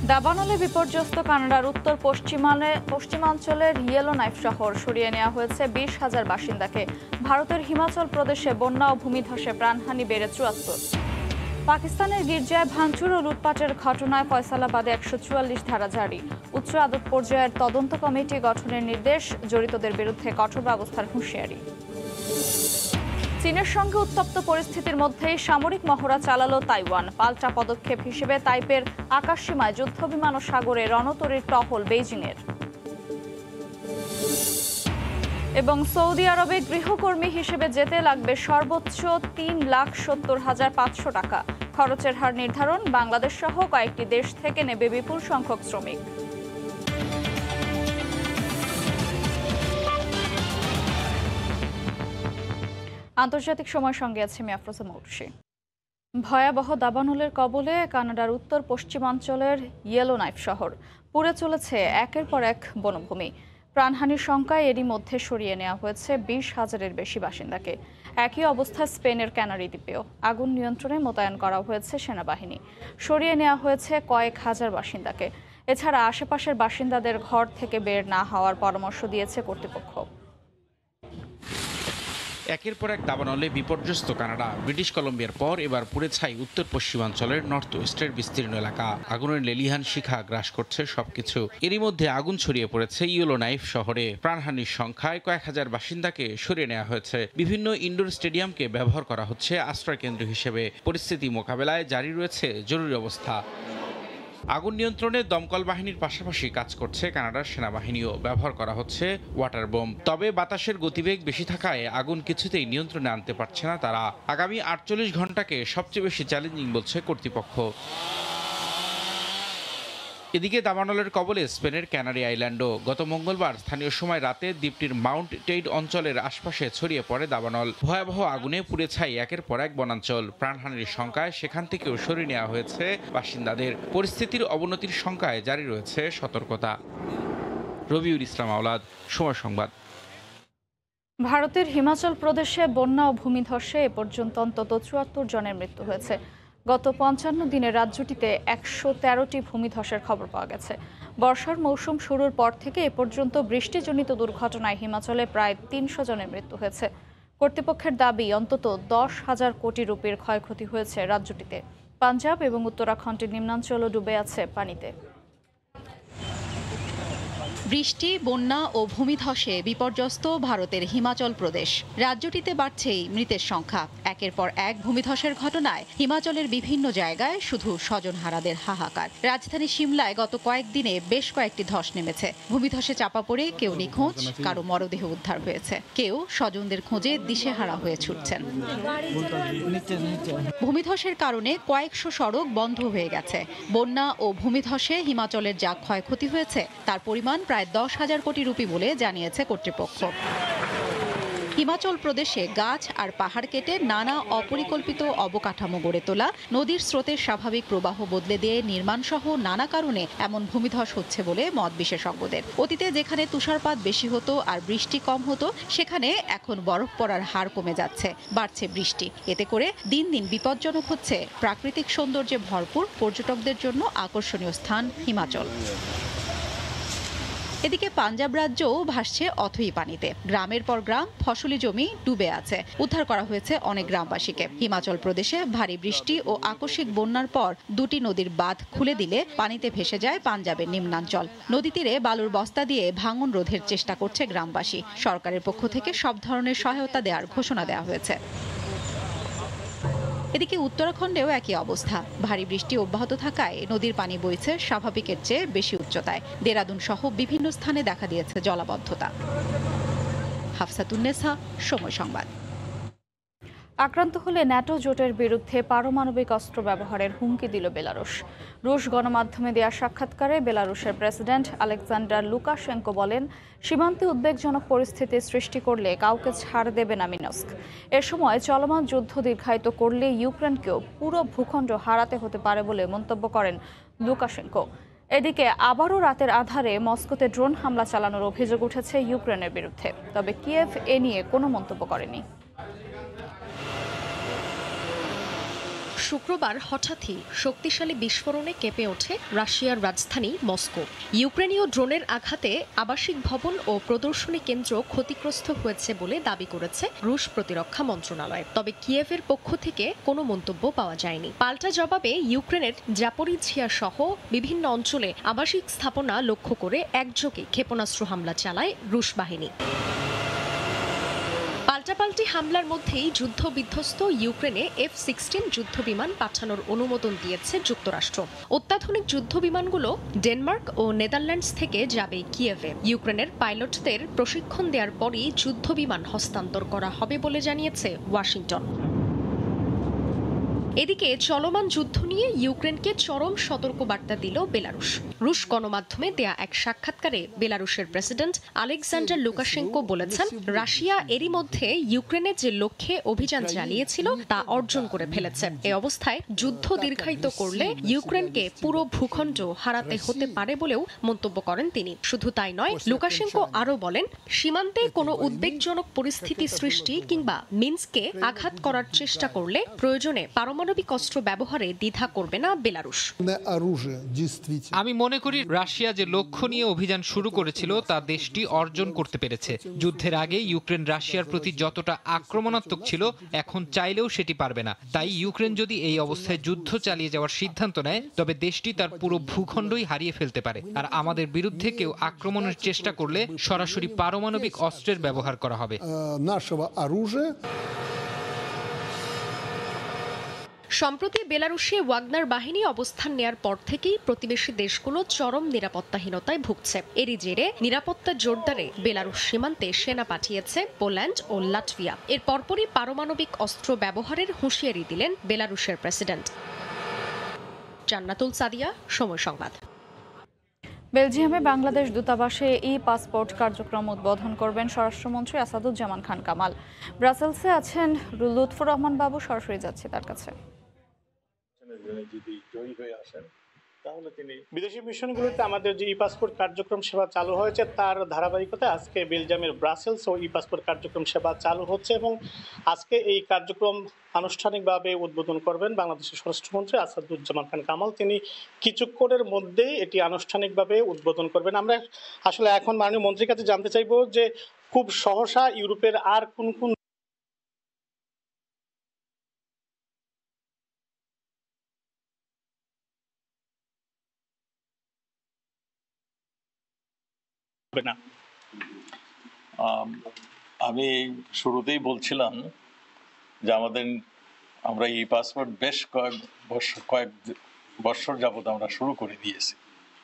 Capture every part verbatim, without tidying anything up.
দাবানলে বিপর্যস্ত কানাডার উত্তর পশ্চিমালে পশ্চিমাঞ্চলের ইয়েলো নাইফ শহর সরিয়ে নেওয়া হয়েছে বিশ হাজার বাসিন্দাকে। ভারতের হিমাচল প্রদেশে বন্যা ও ভূমিধসে প্রাণহানি বেড়ে চুয়াত্তর। পাকিস্তানের গির্জায় ভাঙচুর ও লুটপাটের ঘটনায় ফয়সালাবাদে একশো চুয়াল্লিশ ধারা জারি। উচ্চ আদালত পর্যায়ের তদন্ত কমিটি গঠনের নির্দেশ, জড়িতদের বিরুদ্ধে কঠোর ব্যবস্থার হুঁশিয়ারি। চীনের সঙ্গে উত্তপ্ত পরিস্থিতির মধ্যেই সামরিক মহড়া চালালো তাইওয়ান। পাল্টা পদক্ষেপ হিসেবে তাইপের আকাশসীমায় যুদ্ধবিমান ও সাগরে রণতরীর টহল বেইজিংয়ের। এবং সৌদি আরবে গৃহকর্মী হিসেবে যেতে লাগবে সর্বোচ্চ তিন লাখ সত্তর হাজার পাঁচশো টাকা। খরচের হার নির্ধারণ, বাংলাদেশ সহ কয়েকটি দেশ থেকে নেবে বিপুল সংখ্যক শ্রমিক। আন্তর্জাতিক সময় সঙ্গে আছে আমি আফরোজা মৌটুসী। ভয়াবহ দাবানলের কবলে কানাডার উত্তর পশ্চিমাঞ্চলের ইয়েলো নাইফ শহর। পুড়ে চলেছে একের পর এক বনভূমি। প্রাণহানির শঙ্কায় এরই মধ্যে সরিয়ে নেওয়া হয়েছে বিশ হাজারের বেশি বাসিন্দাকে। একই অবস্থা স্পেনের ক্যানারি দ্বীপেও। আগুন নিয়ন্ত্রণে মোতায়েন করা হয়েছে সেনাবাহিনী। সরিয়ে নেওয়া হয়েছে কয়েক হাজার বাসিন্দাকে। এছাড়া আশেপাশের বাসিন্দাদের ঘর থেকে বের না হওয়ার পরামর্শ দিয়েছে কর্তৃপক্ষ। একের পর এক দাবানলে বিপর্যস্ত কানাডা। ব্রিটিশ কলম্বিয়ার পর এবার পুড়ে ছাই উত্তর পশ্চিমাঞ্চলের নর্থ ওয়েস্টের বিস্তীর্ণ এলাকা। আগুনের লেলিহান শিখা গ্রাস করছে সবকিছু। এরই মধ্যে আগুন ছড়িয়ে পড়েছে ইয়েলো নাইফ শহরে। প্রাণহানির সংখ্যায় কয়েক হাজার বাসিন্দাকে সরিয়ে নেওয়া হয়েছে। বিভিন্ন ইনডোর স্টেডিয়ামকে ব্যবহার করা হচ্ছে আশ্রয় কেন্দ্র হিসেবে। পরিস্থিতি মোকাবেলায় জারি রয়েছে জরুরি অবস্থা। আগুন নিয়ন্ত্রণে দমকল বাহিনীর পাশাপাশি কাজ করছে কানাডার সেনাবাহিনীও। ব্যবহার করা হচ্ছে ওয়াটার বোম। তবে বাতাসের গতিবেগ বেশি থাকায় আগুন কিছুতেই নিয়ন্ত্রণে আনতে পারছে না তারা। আগামী আটচল্লিশ ঘন্টাকে সবচেয়ে বেশি চ্যালেঞ্জিং বলছে কর্তৃপক্ষ। এদিকে দাবানলের কবলে স্পেনের ক্যানারি আইল্যান্ডও। গত মঙ্গলবার স্থানীয় সময় রাতে দ্বীপটির মাউন্ট টেইড অঞ্চলের আশপাশে ছড়িয়ে পড়ে দাবানল। ভয়াবহ আগুনে পুড়ে ছাই একের পর এক বনাঞ্চল। প্রাণহানির শঙ্কায় সেখান থেকেও সরিয়ে নেওয়া হয়েছে বাসিন্দাদের। পরিস্থিতির অবনতির শঙ্কায় জারি রয়েছে সতর্কতা। রবিউল ইসলাম আওলাদ, সময় সংবাদ। ভারতের হিমাচল প্রদেশে বন্যা ও ভূমিধসে এ পর্যন্ত অন্তত চুয়াত্তর জনের মৃত্যু হয়েছে। গত পঞ্চান্ন দিনে রাজ্যটিতে একশো তেরোটি ভূমিধসের খবর পাওয়া গেছে। বর্ষার মৌসুম শুরুর পর থেকে এ পর্যন্ত বৃষ্টিজনিত দুর্ঘটনায় হিমাচলে প্রায় তিনশো জনের মৃত্যু হয়েছে। কর্তৃপক্ষের দাবি, অন্তত দশ হাজার কোটি রুপির ক্ষয়ক্ষতি হয়েছে রাজ্যটিতে। পাঞ্জাব এবং উত্তরাখণ্ডের নিম্নাঞ্চলও ডুবে আছে পানিতে। বৃষ্টি, বন্যা ও ভূমিধসে বিপর্যস্ত ভারতের হিমাচল প্রদেশ। রাজ্যটিতে বাড়ছেই মৃতের সংখ্যা। একের পর এক ভূমিধসের ঘটনায় হিমাচলের বিভিন্ন জায়গায় শুধু স্বজনহারাদের হাহাকার। রাজধানী সিমলায় গত কয়েকদিনে বেশ কয়েকটি ধস নেমেছে। ভূমিধসে চাপা পড়ে কেউ নিখোঁজ, কারো মরদেহ উদ্ধার হয়েছে, কেউ স্বজনদের খোঁজে দিশেহারা হয়ে ছুটছেন। ভূমিধসের কারণে কয়েকশো সড়ক বন্ধ হয়ে গেছে। বন্যা ও ভূমিধসে হিমাচলের যা ক্ষয়ক্ষতি হয়েছে তার পরিমাণ প্রায় দশ হাজার কোটি রুপি বলে জানিয়েছে কর্তৃপক্ষ। হিমাচল প্রদেশে গাছ আর পাহাড় কেটে নানা অপরিকল্পিত অবকাঠামো গড়ে তোলা, নদীর স্রোতের স্বাভাবিক প্রবাহ বদলে দিয়ে নির্মাণ সহ নানা কারণে এমন ভূমিধস হচ্ছে বলে মত বিশেষজ্ঞদের। অতীতে যেখানে তুষারপাত বেশি হতো আর বৃষ্টি কম হতো, সেখানে এখন বরফ পড়ার হার কমে যাচ্ছে, বাড়ছে বৃষ্টি। এতে করে দিন দিন বিপজ্জনক হচ্ছে প্রাকৃতিক সৌন্দর্যে ভরপুর পর্যটকদের জন্য আকর্ষণীয় স্থান হিমাচল। এদিকে পাঞ্জাব রাজ্যও ভাসছে অথই পানিতে। গ্রামের পর গ্রাম, ফসলি জমি ডুবে আছে। উদ্ধার করা হয়েছে অনেক গ্রামবাসীকে। হিমাচল প্রদেশে ভারী বৃষ্টি ও আকস্মিক বন্যার পর দুটি নদীর বাঁধ খুলে দিলে পানিতে ভেসে যায় পাঞ্জাবের নিম্নাঞ্চল। নদী তীরে বালুর বস্তা দিয়ে ভাঙন রোধের চেষ্টা করছে গ্রামবাসী। সরকারের পক্ষ থেকে সব ধরনের সহায়তা দেওয়ার ঘোষণা দেওয়া হয়েছে। এদিকে উত্তরাখণ্ডেও একই অবস্থা। ভারী বৃষ্টি অব্যাহত থাকায় নদীর পানি বইছে স্বাভাবিকের চেয়ে বেশি উচ্চতায়। দেরাদুন সহ বিভিন্ন স্থানে দেখা দিয়েছে জলাবদ্ধতা। হাফসাতুন্নেসা, সময় সংবাদ। আক্রান্ত হলে ন্যাটো জোটের বিরুদ্ধে পারমাণবিক অস্ত্র ব্যবহারের হুমকি দিল বেলারুশ। রুশ গণমাধ্যমে দেওয়া সাক্ষাৎকারে বেলারুশের প্রেসিডেন্ট আলেকজান্ডার লুকাশেঙ্কো বলেন, সীমান্তে উদ্বেগজনক পরিস্থিতি সৃষ্টি করলে কাউকে ছাড় দেবে না মিনস্ক। এ সময় চলমান যুদ্ধ দীর্ঘায়িত করলে ইউক্রেনকেও পুরো ভূখণ্ড হারাতে হতে পারে বলে মন্তব্য করেন লুকাশেঙ্কো। এদিকে আবারও রাতের আধারে মস্কোতে ড্রোন হামলা চালানোর অভিযোগ উঠেছে ইউক্রেনের বিরুদ্ধে। তবে কিয়েভ এ নিয়ে কোনো মন্তব্য করেনি। শুক্রবার হঠাৎই শক্তিশালী বিস্ফোরণে কেঁপে ওঠে রাশিয়ার রাজধানী মস্কো। ইউক্রেনীয় ড্রোনের আঘাতে আবাসিক ভবন ও প্রদর্শনী কেন্দ্র ক্ষতিগ্রস্ত হয়েছে বলে দাবি করেছে রুশ প্রতিরক্ষা মন্ত্রণালয়। তবে কিয়েভের পক্ষ থেকে কোনো মন্তব্য পাওয়া যায়নি। পাল্টা জবাবে ইউক্রেনের জাপোরিঝিয়া সহ বিভিন্ন অঞ্চলে আবাসিক স্থাপনা লক্ষ্য করে একযোগে ক্ষেপণাস্ত্র হামলা চালায় রুশ বাহিনী। পাল্টাপাল্টি হামলার মধ্যেই যুদ্ধ বিধ্বস্ত ইউক্রেনে এফ সিক্সটিন যুদ্ধ বিমান পাঠানোর অনুমোদন দিয়েছে যুক্তরাষ্ট্র। অত্যাধুনিক যুদ্ধ বিমানগুলো ডেনমার্ক ও নেদারল্যান্ডস থেকে যাবে কিয়েভে। ইউক্রেনের পাইলটদের প্রশিক্ষণ দেওয়ার পরই যুদ্ধ বিমান হস্তান্তর করা হবে বলে জানিয়েছে ওয়াশিংটন। এদিকে চলমান যুদ্ধ নিয়ে ইউক্রেনকে চরম সতর্কবার্তা দিল বেলারুশ। রুশ গণমাধ্যমে দেয়া এক সাক্ষাৎকারে বেলারুশের প্রেসিডেন্ট আলেকজান্ডার লুকাশেঙ্কো বলেছেন, রাশিয়া এরই মধ্যে ইউক্রেনের যে লক্ষ্যে অভিযান চালিয়েছিল তা অর্জন করে ফেলেছে। এ অবস্থায় যুদ্ধ দীর্ঘায়িত করলে ইউক্রেনকে পুরো ভূখণ্ড হারাতে হতে পারে বলেও মন্তব্য করেন তিনি। শুধু তাই নয়, লুকাশেঙ্কো আরও বলেন, সীমান্তে কোনো উদ্বেগজনক পরিস্থিতি সৃষ্টি কিংবা মিন্সকে আঘাত করার চেষ্টা করলে প্রয়োজনে পারমাণবিক পারমাণবিক অস্ত্র ব্যবহারে দ্বিধা করবে না বেলারুশ। আমি মনে করি রাশিয়া যে লক্ষ্য নিয়ে অভিযান শুরু করেছিল তা দেশটি অর্জন করতে পেরেছে। যুদ্ধের আগে ইউক্রেন রাশিয়ার প্রতি যতটা আক্রমণাত্মক ছিল, এখন চাইলেও সেটি পারবে না। তাই ইউক্রেন যদি এই অবস্থায় যুদ্ধ চালিয়ে যাওয়ার সিদ্ধান্ত নেয়, তবে দেশটি তার পুরো ভূখণ্ডই হারিয়ে ফেলতে পারে। আর আমাদের বিরুদ্ধে কেউ আক্রমণের চেষ্টা করলে সরাসরি পারমাণবিক অস্ত্রের ব্যবহার করা হবে। সম্প্রতি বেলারুশে ওয়াগনার বাহিনী অবস্থান নেয়ার পর থেকেই প্রতিবেশী দেশগুলো চরম নিরাপত্তাহীনতায় ভুগছে। এরই জেরে নিরাপত্তা জোরদারে বেলারুশ সীমান্তে সেনা পাঠিয়েছে পোল্যান্ড ও লাটভিয়া। এর পরপরই পারমাণবিক অস্ত্র ব্যবহারের হুঁশিয়ারি দিলেন বেলারুশের প্রেসিডেন্ট। জান্নাতুল সাদিয়া, সময় সংবাদ। বেলজিয়ামে বাংলাদেশ দূতাবাসে ই পাসপোর্ট কার্যক্রম উদ্বোধন করবেন স্বরাষ্ট্রমন্ত্রী আসাদুজ্জামান খান কামাল। ব্রাসেলসে আছেন লুৎফুর রহমান বাবু, সরাসরি যাচ্ছে তার কাছে। তাহলে তিনি বিদেশি মিশনগুলোতে আমাদের যে ই পাসপোর্ট কার্যক্রম সেবা চালু হয়েছে তার ধারাবাহিকতায় আজকে বেলজিয়ামের ব্রাসেলস ও ই পাসপোর্ট কার্যক্রম সেবা চালু হচ্ছে এবং আজকে এই কার্যক্রম আনুষ্ঠানিকভাবে উদ্বোধন করবেন বাংলাদেশের স্বরাষ্ট্রমন্ত্রী আসাদুজ্জামান খান কামাল। তিনি কিছুক্ষণের মধ্যেই এটি আনুষ্ঠানিকভাবে উদ্বোধন করবেন। আমরা আসলে এখন মাননীয় মন্ত্রীর কাছে জানতে চাইবো যে খুব সহসা ইউরোপের আর কোন কোন না। আমি শুরুতেই বলছিলাম যে আমাদের আমরা এই পাসপোর্ট বেশ কয়েক বছর কয়েক বছর যাবত আমরা শুরু করে দিয়েছি।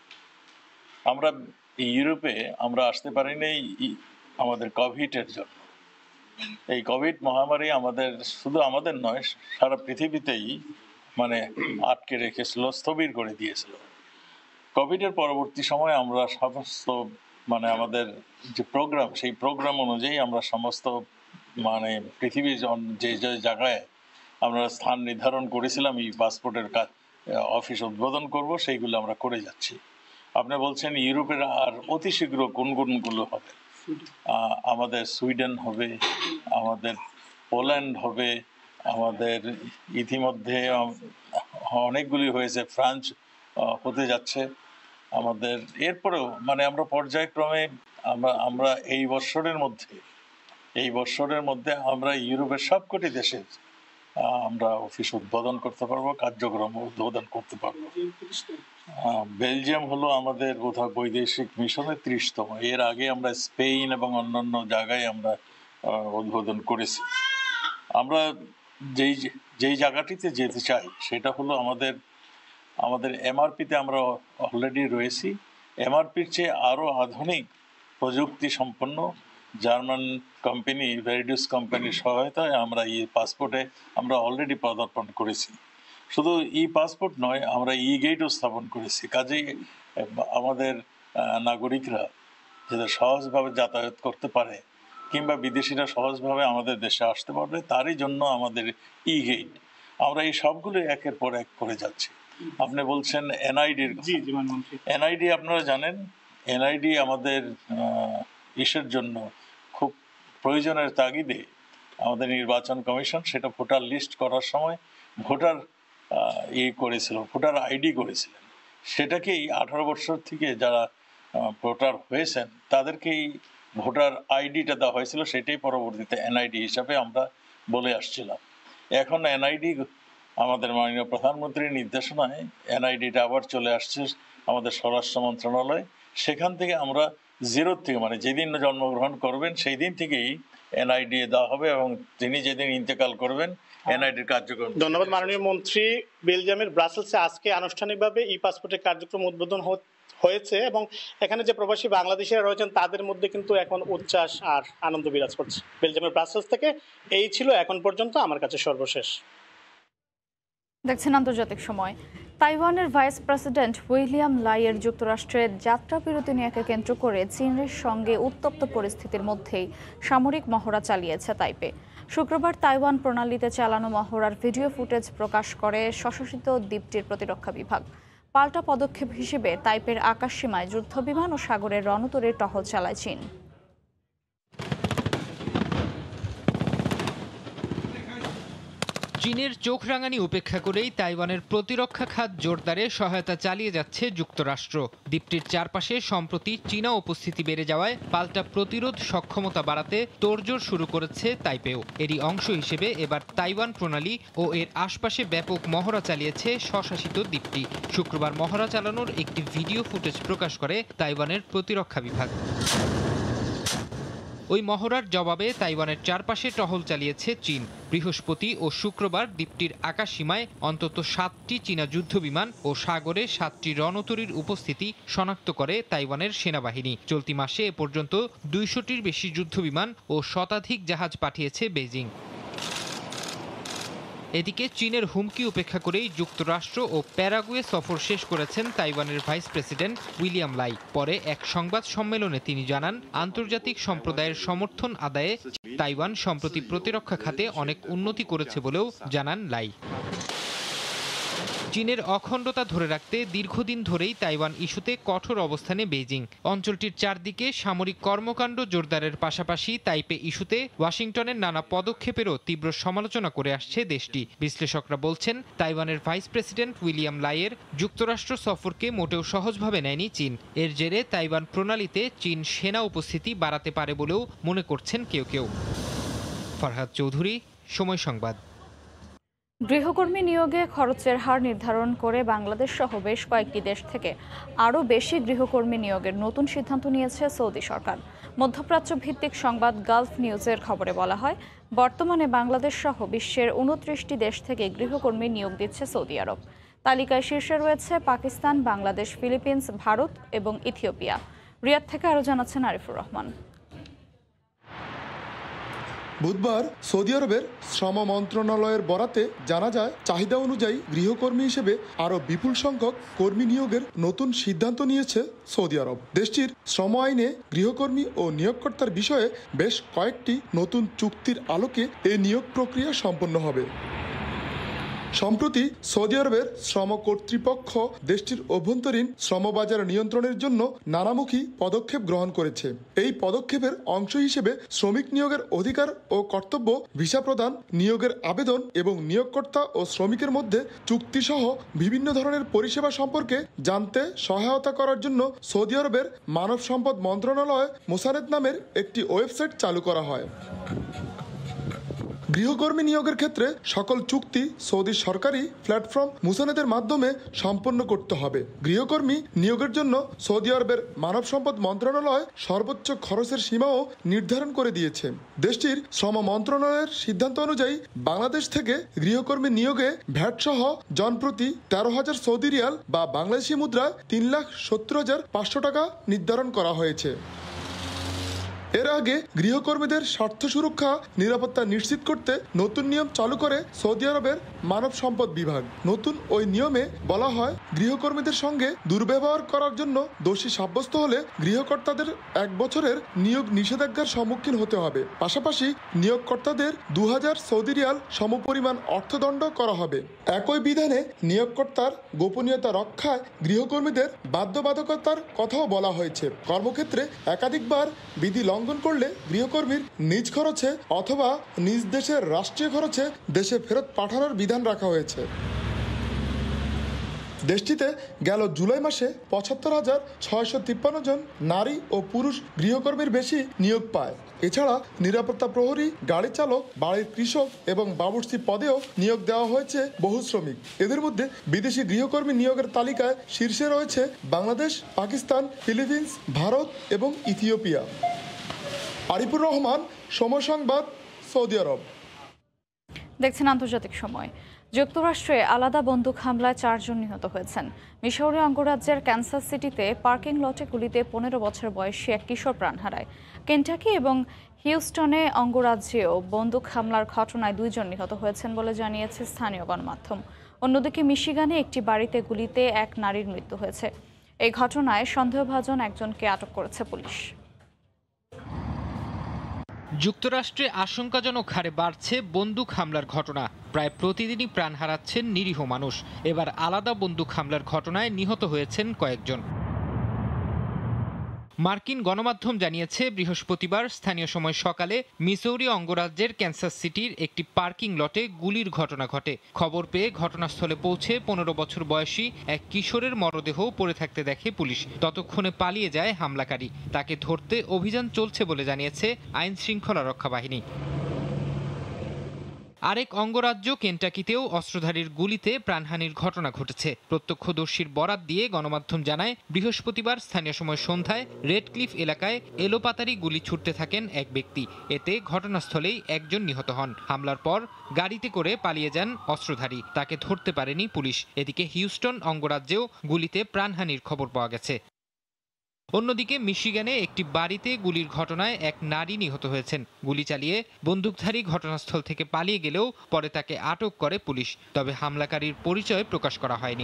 আমরা ইউরোপে আমরা আসতে পারিনি আমাদের কোভিডের জন্য। এই কোভিড মহামারী আমাদের শুধু আমাদের নয়, সারা পৃথিবীতেই মানে আটকে রেখেছিল, স্থবির করে দিয়েছিল। কোভিডের পরবর্তী সময়ে আমরা সমস্ত মানে আমাদের যে প্রোগ্রাম, সেই প্রোগ্রাম অনুযায়ী আমরা সমস্ত মানে পৃথিবীর যে যে জায়গায় আমরা স্থান নির্ধারণ করেছিলাম এই পাসপোর্টের কাজ অফিস উদ্বোধন করব, সেইগুলো আমরা করে যাচ্ছি। আপনি বলছেন ইউরোপের আর অতি শীঘ্র কোন কোনগুলো হবে? আমাদের সুইডেন হবে, আমাদের পোল্যান্ড হবে, আমাদের ইতিমধ্যে অনেকগুলি হয়েছে, ফ্রান্স হতে যাচ্ছে আমাদের। এরপরেও মানে আমরা পর্যায়ক্রমে আমরা আমরা এই বছরের মধ্যে এই বছরের মধ্যে আমরা ইউরোপের সবকটি দেশে আমরা অফিস উদ্বোধন করতে পারবো, কার্যক্রম উদ্বোধন করতে পারবো। বেলজিয়াম হলো আমাদের বোধহয় বৈদেশিক মিশনের ত্রিশতম। এর আগে আমরা স্পেন এবং অন্যান্য জায়গায় আমরা উদ্বোধন করেছি। আমরা যেই যেই জায়গাটিতে যেতে চাই সেটা হলো আমাদের আমাদের এমআরপিতে আমরা অলরেডি রয়েছি। এমআরপির চেয়ে আরও আধুনিক প্রযুক্তি সম্পন্ন জার্মান কোম্পানি ভেরিডিউস কোম্পানির সহায়তায় আমরা ই পাসপোর্টে আমরা অলরেডি পদার্পণ করেছি। শুধু ই পাসপোর্ট নয়, আমরা ই গেটও স্থাপন করেছি। কাজেই আমাদের নাগরিকরা যাতে সহজভাবে যাতায়াত করতে পারে কিংবা বিদেশিরা সহজভাবে আমাদের দেশে আসতে পারবে, তারই জন্য আমাদের ই গেট। আমরা এই সবগুলো একের পর এক করে যাচ্ছি। আপনি বলছেন এনআইডির, এনআইডি আপনারা জানেন, এনআইডি আমাদের ইসের জন্য খুব প্রয়োজনের তাগিদে আমাদের নির্বাচন কমিশন সেটা ভোটার লিস্ট করার সময় ভোটার ই করেছিল, ভোটার আইডি করেছিলেন, সেটাকেই আঠারো বছর থেকে যারা ভোটার হয়েছেন তাদেরকেই ভোটার আইডিটা দেওয়া হয়েছিল, সেটাই পরবর্তীতে এনআইডি হিসাবে আমরা বলে আসছিলাম। এখন এনআইডি আমাদের মাননীয় প্রধানমন্ত্রীর নির্দেশনায় এনআইডিটা আবার চলে আসছে আমাদের স্বরাষ্ট্র মন্ত্রণালয়। সেখান থেকে আমরা জিরো থেকে, মানে যেদিন জন্মগ্রহণ করবেন সেই দিন থেকেই এনআইডি দেওয়া হবে এবং তিনি যেদিন ইন্তেকাল করবেন এনআইডির কার্যক্রম। ধন্যবাদ মাননীয় মন্ত্রী। বেলজিয়ামের ব্রাসেলসে আজকে আনুষ্ঠানিকভাবে ই পাসপোর্টের কার্যক্রম উদ্বোধন হয়েছে এবং এখানে যে প্রবাসী বাংলাদেশিরা রয়েছেন তাদের মধ্যে কিন্তু এখন উচ্ছ্বাস আর আনন্দ বিরাজ করছে। বেলজিয়ামের ব্রাসেলস থেকে এই ছিল এখন পর্যন্ত আমার কাছে সর্বশেষ। দেখছেন আন্তর্জাতিক সময়। তাইওয়ানের ভাইস প্রেসিডেন্ট উইলিয়াম লাইয়ের যুক্তরাষ্ট্রের যাত্রা বিরতি নিয়েকে কেন্দ্র করে চীনের সঙ্গে উত্তপ্ত পরিস্থিতির মধ্যেই সামরিক মহড়া চালিয়েছে তাইপে। শুক্রবার তাইওয়ান প্রণালীতে চালানো মহড়ার ভিডিও ফুটেজ প্রকাশ করে স্বশাসিত দ্বীপটির প্রতিরক্ষা বিভাগ। পাল্টা পদক্ষেপ হিসেবে তাইপের আকাশসীমায় যুদ্ধবিমান ও সাগরের রণতরীর টহল চালায় চীন। চীনের চোখ রাঙানি উপেক্ষা করেই তাইওয়ানের প্রতিরক্ষা খাত জোরদারে সহায়তা চালিয়ে যাচ্ছে যুক্তরাষ্ট্র। দ্বীপটির চারপাশে সম্প্রতি চীনা উপস্থিতি বেড়ে যাওয়ায় পাল্টা প্রতিরোধ সক্ষমতা বাড়াতে তোড়জোড় শুরু করেছে তাইপেও। এরই অংশ হিসেবে এবার তাইওয়ান প্রণালী ও এর আশপাশে ব্যাপক মহড়া চালিয়েছে স্বশাসিত দ্বীপটি। শুক্রবার মহড়া চালানোর একটি ভিডিও ফুটেজ প্রকাশ করে তাইওয়ানের প্রতিরক্ষা বিভাগ। ওই মহড়ার জবাবে তাইওয়ানের চারপাশে টহল চালিয়েছে চীন। বৃহস্পতি ও শুক্রবার দ্বীপটির আকাশসীমায় অন্তত সাতটি চীনা যুদ্ধবিমান ও সাগরে সাতটি রণতরীর উপস্থিতি শনাক্ত করে তাইওয়ানের সেনাবাহিনী। চলতি মাসে এ পর্যন্ত দুইশোটির বেশি যুদ্ধবিমান ও শতাধিক জাহাজ পাঠিয়েছে বেজিং। এদিকে চীনের হুমকি উপেক্ষা করেই যুক্তরাষ্ট্র ও প্যারাগুয়ে সফর শেষ করেছেন তাইওয়ানের ভাইস প্রেসিডেন্ট উইলিয়াম লাই। পরে এক সংবাদ সম্মেলনে তিনি জানান, আন্তর্জাতিক সম্প্রদায়ের সমর্থন আদায়ে তাইওয়ান সম্প্রতি প্রতিরক্ষা খাতে অনেক উন্নতি করেছে বলেও জানান লাই। চীনের অখণ্ডতা ধরে রাখতে দীর্ঘদিন ধরেই তাইওয়ান ইস্যুতে কঠোর অবস্থানে বেইজিং। অঞ্চলটির চারদিকে সামরিক কর্মকাণ্ড জোরদারের পাশাপাশি তাইপে ইস্যুতে ওয়াশিংটনের নানা পদক্ষেপেরও তীব্র সমালোচনা করে আসছে দেশটি। বিশ্লেষকরা বলছেন, তাইওয়ানের ভাইস প্রেসিডেন্ট উইলিয়াম লাইয়ের যুক্তরাষ্ট্র সফরকে মোটেও সহজভাবে নেয়নি চীন। এর জেরে তাইওয়ান প্রণালীতে চীন সেনা উপস্থিতি বাড়াতে পারে বলেও মনে করছেন কেউ কেউ। ফরহাদ চৌধুরী, সময় সংবাদ। গৃহকর্মী নিয়োগে খরচের হার নির্ধারণ করে বাংলাদেশ সহ বেশ কয়েকটি দেশ থেকে আরও বেশি গৃহকর্মী নিয়োগের নতুন সিদ্ধান্ত নিয়েছে সৌদি সরকার। মধ্যপ্রাচ্য ভিত্তিক সংবাদ গালফ নিউজের খবরে বলা হয়, বর্তমানে বাংলাদেশ সহ বিশ্বের উনত্রিশটি দেশ থেকে গৃহকর্মী নিয়োগ দিচ্ছে সৌদি আরব। তালিকায় শীর্ষে রয়েছে পাকিস্তান, বাংলাদেশ, ফিলিপিন্স, ভারত এবং ইথিওপিয়া। রিয়াদ থেকে আরও জানাচ্ছেন আরিফুর রহমান। বুধবার সৌদি আরবের শ্রম মন্ত্রণালয়ের বরাতে জানা যায়, চাহিদা অনুযায়ী গৃহকর্মী হিসেবে আরও বিপুল সংখ্যক কর্মী নিয়োগের নতুন সিদ্ধান্ত নিয়েছে সৌদি আরব। দেশটির শ্রম আইনে গৃহকর্মী ও নিয়োগকর্তার বিষয়ে বেশ কয়েকটি নতুন চুক্তির আলোকে এই নিয়োগ প্রক্রিয়া সম্পন্ন হবে। সম্প্রতি সৌদি আরবের শ্রম কর্তৃপক্ষ দেশটির অভ্যন্তরীণ শ্রমবাজার নিয়ন্ত্রণের জন্য নানামুখী পদক্ষেপ গ্রহণ করেছে। এই পদক্ষেপের অংশ হিসেবে শ্রমিক নিয়োগের অধিকার ও কর্তব্য, ভিসা প্রদান, নিয়োগের আবেদন এবং নিয়োগকর্তা ও শ্রমিকের মধ্যে চুক্তিসহ বিভিন্ন ধরনের পরিষেবা সম্পর্কে জানতে সহায়তা করার জন্য সৌদি আরবের মানব সম্পদ মন্ত্রণালয় মোসানেদ নামের একটি ওয়েবসাইট চালু করা হয়। গৃহকর্মী নিয়োগের ক্ষেত্রে সকল চুক্তি সৌদি সরকারি প্ল্যাটফর্ম মুসানেদের মাধ্যমে সম্পন্ন করতে হবে। গৃহকর্মী নিয়োগের জন্য সৌদি আরবের মানব সম্পদ মন্ত্রণালয় সর্বোচ্চ খরচের সীমাও নির্ধারণ করে দিয়েছে। দেশটির শ্রম মন্ত্রণালয়ের সিদ্ধান্ত অনুযায়ী বাংলাদেশ থেকে গৃহকর্মী নিয়োগে ভ্যাট সহ জনপ্রতি তেরো হাজার সৌদি রিয়াল বা বাংলাদেশি মুদ্রা তিন লাখ সত্তর হাজার পাঁচশো টাকা নির্ধারণ করা হয়েছে। এর আগে গৃহকর্মীদের স্বার্থ সুরক্ষা নিরাপত্তা নিশ্চিত করতে নতুন নিয়ম চালু করে সৌদি আরবের মানব সম্পদ বিভাগ। নতুন ওই নিয়মে বলা হয়, গৃহকর্মীদের সঙ্গে দুর্ব্যবহার করার জন্য দোষী সাব্যস্ত হলে গৃহকর্তাদের এক বছরের নিয়োগ নিষেধাজ্ঞার সম্মুখীন হতে হবে। পাশাপাশি নিয়োগকর্তাদের দু হাজার সৌদি রিয়াল সমপরিমাণ অর্থদণ্ড করা হবে। একই বিধানে নিয়োগকর্তার গোপনীয়তা রক্ষায় গৃহকর্মীদের বাধ্যবাধকতার কথাও বলা হয়েছে। কর্মক্ষেত্রে একাধিকবার বিধি লঙ্ঘন করলে গৃহকর্মীর নিজ খরচে অথবা নিজ দেশের রাষ্ট্রীয় খরচে দেশে ফেরত পাঠানোর বিধান রাখা হয়েছে। দেশটিতে গেল জুলাই মাসে পঁচাত্তর হাজার ছয়শো তিপ্পান্ন জন নারী ও পুরুষ গৃহকর্মীর বেশি নিয়োগ পায়। এছাড়া নিরাপত্তা প্রহরী, গাড়ি চালক, বাড়ির কৃষক এবং বাবুর্চি পদেও নিয়োগ দেওয়া হয়েছে বহু শ্রমিক। এদের মধ্যে বিদেশি গৃহকর্মী নিয়োগের তালিকায় শীর্ষে রয়েছে বাংলাদেশ, পাকিস্তান, ফিলিপিন্স, ভারত এবং ইথিওপিয়া। আরিফুর রহমান, সময় সংবাদ, সৌদি আরব। দেখছেন আন্তর্জাতিক সময়। যুক্তরাষ্ট্রে আলাদা বন্দুক হামলায় চারজন নিহত হয়েছেন। মিসৌরি অঙ্গরাজ্যের ক্যানসাস সিটিতে পার্কিং লটে গুলিতে পনেরো বছর বয়সী এক কিশোর প্রাণ হারায়। কেন্টাকি এবং হিউস্টনে অঙ্গরাজ্যেও বন্দুক হামলার ঘটনায় দুইজন নিহত হয়েছেন বলে জানিয়েছে স্থানীয় গণমাধ্যম। অন্যদিকে মিশিগানে একটি বাড়িতে গুলিতে এক নারীর মৃত্যু হয়েছে। এই ঘটনায় সন্দেহভাজন একজনকে আটক করেছে পুলিশ। যুক্তরাষ্ট্রে আশঙ্কাজনক হারে বাড়ছে বন্দুক হামলার ঘটনা। প্রায় প্রতিদিনই প্রাণ হারাচ্ছেন নিরীহ মানুষ। এবার আলাদা বন্দুক হামলার ঘটনায় নিহত হয়েছেন কয়েকজন। মার্কিন গণমাধ্যম জানিয়েছে বৃহস্পতিবার স্থানীয় সময় সকালে মিসৌরি অঙ্গরাজ্যের ক্যানসাস সিটির একটি পার্কিং লটে গুলির ঘটনা ঘটে। খবর পেয়ে ঘটনাস্থলে পৌঁছে পনেরো বছর বয়সী এক কিশোরের মরদেহ পড়ে থাকতে দেখে পুলিশ। ততক্ষণে পালিয়ে যায় হামলাকারী। তাকে ধরতে অভিযান চলছে বলে জানিয়েছে আইন শৃঙ্খলা রক্ষা বাহিনী। আরেক অঙ্গরাজ্য কেন্টাকিতেও অস্ত্রধারীর গুলিতে প্রাণহানির ঘটনা ঘটেছে। প্রত্যক্ষদর্শীর বরাত দিয়ে গণমাধ্যম জানায় বৃহস্পতিবার স্থানীয় সময় সন্ধ্যায় রেড ক্লিফ এলাকায় এলোপাতারি গুলি ছুটতে থাকেন এক ব্যক্তি। এতে ঘটনাস্থলেই একজন নিহত হন। হামলার পর গাড়িতে করে পালিয়ে যান অস্ত্রধারী। তাকে ধরতে পারেনি পুলিশ। এদিকে হিউস্টন অঙ্গরাজ্যেও গুলিতে প্রাণহানির খবর পাওয়া গেছে। অন্যদিকে মিশিগানে একটি বাড়িতে গুলির ঘটনায় এক নারী নিহত হয়েছেন। গুলি চালিয়ে বন্দুকধারী ঘটনাস্থল থেকে পালিয়ে গেলেও পরে তাকে আটক করে পুলিশ। তবে হামলাকারীর পরিচয় প্রকাশ করা হয়নি।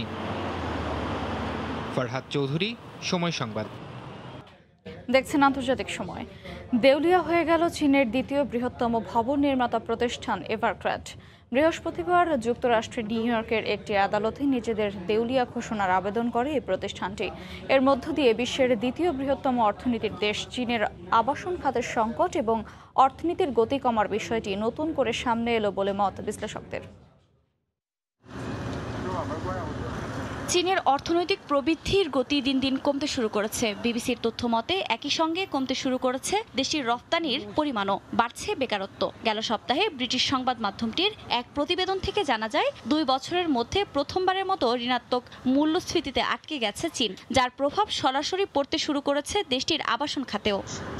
ফরহাদ চৌধুরী, সময় সংবাদ। দেখছেন আন্তর্জাতিক সময়। দেউলিয়া হয়ে গেল চীনের দ্বিতীয় বৃহত্তম ভবন নির্মাতা প্রতিষ্ঠান এভারগ্রান্ড। বৃহস্পতিবার যুক্তরাষ্ট্রের নিউ ইয়র্কের একটি আদালতে নিজেদের দেউলিয়া ঘোষণার আবেদন করে এই প্রতিষ্ঠানটি। এর মধ্য দিয়ে বিশ্বের দ্বিতীয় বৃহত্তম অর্থনীতির দেশ চীনের আবাসন খাতের সংকট এবং অর্থনীতির গতি কমার বিষয়টি নতুন করে সামনে এলো বলে মত বিশ্লেষকদের। চীনের অর্থনৈতিক প্রবৃদ্ধির গতি দিন দিন কমতে শুরু করেছে। বিবিসির তথ্য মতে একই সঙ্গে কমতে শুরু করেছে দেশটির রফতানির পরিমাণও, বাড়ছে বেকারত্ব। গেল সপ্তাহে ব্রিটিশ সংবাদ মাধ্যমটির এক প্রতিবেদন থেকে জানা যায় দুই বছরের মধ্যে প্রথমবারের মতো ঋণাত্মক মূল্যস্ফীতিতে আটকে গেছে চীন, যার প্রভাব সরাসরি পড়তে শুরু করেছে দেশটির আবাসন খাতেও।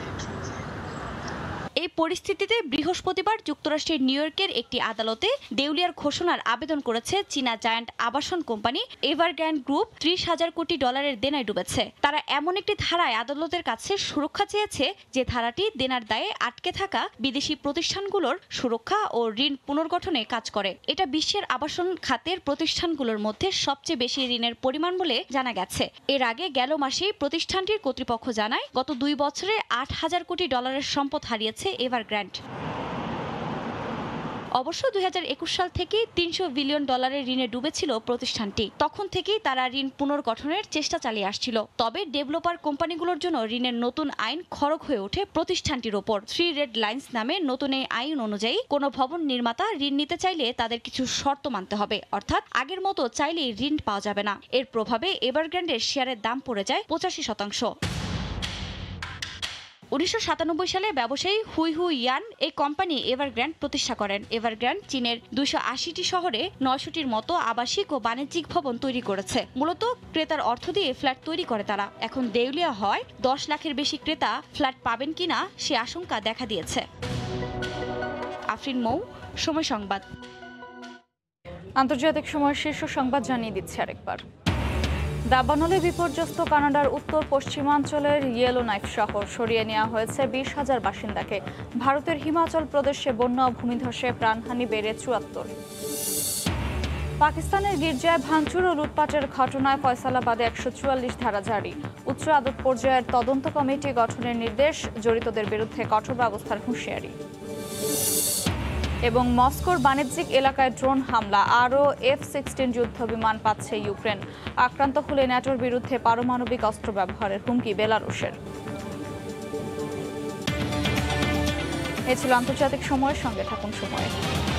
এই পরিস্থিতিতে বৃহস্পতিবার যুক্তরাষ্ট্রের নিউ ইয়র্কের একটি আদালতে দেউলিয়ার ঘোষণার আবেদন করেছে চীনা জায়ান্ট আবাসন কোম্পানি এভারগ্রান্ড গ্রুপ। ত্রিশ হাজার কোটি ডলারের দেনায় ডুবেছে। তারা এমন একটি ধারায় আদালতের কাছে সুরক্ষা চেয়েছে যে ধারাটি দেনার দায়ে আটকে থাকা বিদেশি প্রতিষ্ঠানগুলোর সুরক্ষা ও ঋণ পুনর্গঠনে কাজ করে। এটা বিশ্বের আবাসন খাতের প্রতিষ্ঠানগুলোর মধ্যে সবচেয়ে বেশি ঋণের পরিমাণ বলে জানা গেছে। এর আগে গেল মাসেই প্রতিষ্ঠানটির কর্তৃপক্ষ জানায় গত দুই বছরে আট হাজার কোটি ডলারের সম্পদ হারিয়েছে এভারগ্রান্ড। অবশ্য দুই হাজার একুশ সাল থেকে তিনশো বিলিয়ন ডলারের ঋণে ডুবেছিল প্রতিষ্ঠানটি। তখন থেকেই তারা ঋণ পুনর্গঠনের চেষ্টা চালিয়ে আসছিল। তবে ডেভেলপার কোম্পানিগুলোর জন্য ঋণের নতুন আইন খড়গ হয়ে ওঠে প্রতিষ্ঠানটির ওপর। থ্রি রেড লাইন্স নামে নতুন এই আইন অনুযায়ী কোনো ভবন নির্মাতা ঋণ নিতে চাইলে তাদের কিছু শর্ত মানতে হবে, অর্থাৎ আগের মতো চাইলেই ঋণ পাওয়া যাবে না। এর প্রভাবে এভারগ্রান্ডের শেয়ারের দাম পড়ে যায় পঁচাশি শতাংশ। উনিশশো সাতানব্বই সালে ব্যবসায়ী হুই হু ইয়ান এই কোম্পানি এভারগ্রান্ড প্রতিষ্ঠা করেন। এভারগ্রান্ড চীনের দুইশো আশিটি শহরে নয়শোটির মতো আবাসিক ও বাণিজ্যিক ভবন তৈরি করেছে। মূলত ক্রেতার অর্থ দিয়ে ফ্ল্যাট তৈরি করে তারা। এখন দেউলিয়া হয় দশ লাখের বেশি ক্রেতা ফ্ল্যাট পাবেন কিনা সে আশঙ্কা দেখা দিয়েছে। আফরিন মৌ, সময় সংবাদ। আন্তর্জাতিক সময়ের শীর্ষ সংবাদ জানিয়ে দিচ্ছে আরেকবার। দাবানলে বিপর্যস্ত কানাডার উত্তর পশ্চিমাঞ্চলের ইয়েলো নাইফ শহর সরিয়ে নেওয়া হয়েছে বিশ হাজার বাসিন্দাকে। ভারতের হিমাচল প্রদেশে বন্যা ও ভূমিধসে প্রাণহানি বেড়ে চুয়াত্তর। পাকিস্তানের গির্জায় ভাঙচুর ও লুটপাটের ঘটনায় ফয়সালাবাদে একশো চুয়াল্লিশ ধারা জারি। উচ্চ আদালত পর্যায়ের তদন্ত কমিটি গঠনের নির্দেশ, জড়িতদের বিরুদ্ধে কঠোর ব্যবস্থার হুঁশিয়ারি। এবং মস্কোর বাণিজ্যিক এলাকায় ড্রোন হামলা, আরও এফ সিক্সটিন যুদ্ধ বিমান পাচ্ছে ইউক্রেন। আক্রান্ত হলে ন্যাটোর বিরুদ্ধে পারমাণবিক অস্ত্র ব্যবহারের হুমকি বেলারুশের। এ ছিল আন্তর্জাতিক সময়ের সঙ্গে থাকুন সময়।